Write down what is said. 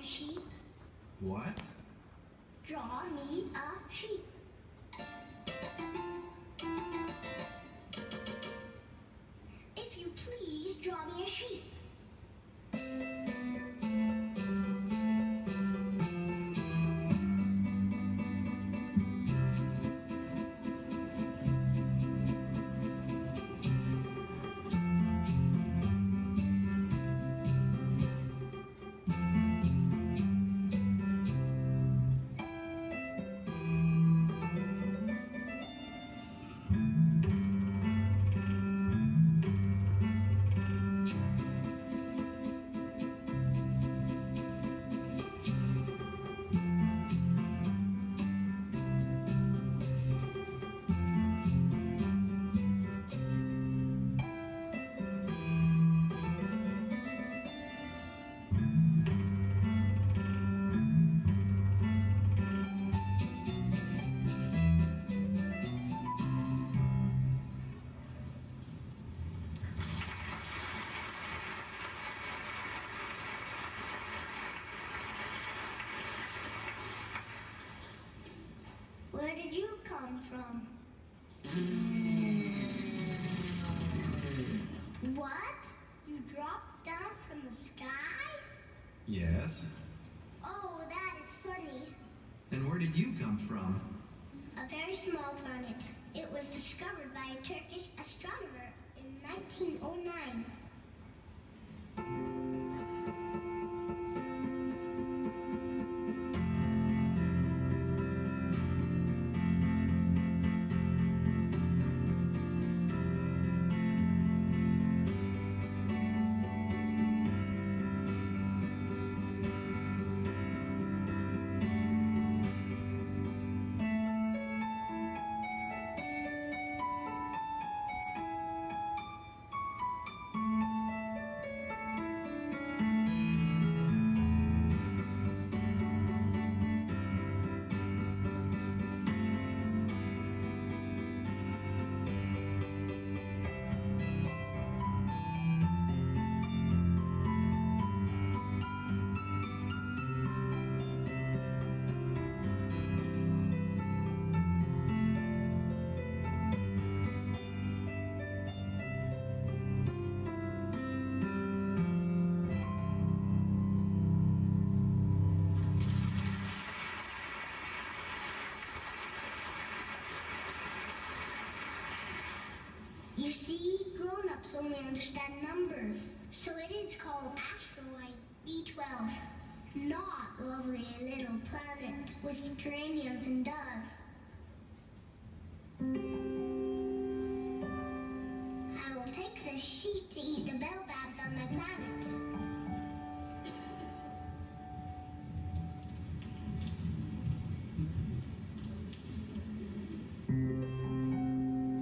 a sheep. What? Draw me a sheep. If you please, draw me a sheep. Where did you come from? What? You dropped down from the sky? Yes. Oh, that is funny. And where did you come from? A very small planet. It was discovered by a Turkish astronomer in 1909. You see, grown-ups only understand numbers, so it is called asteroid B12, not lovely little planet with geraniums and doves. I will take the sheep to eat the bellbabs on my planet.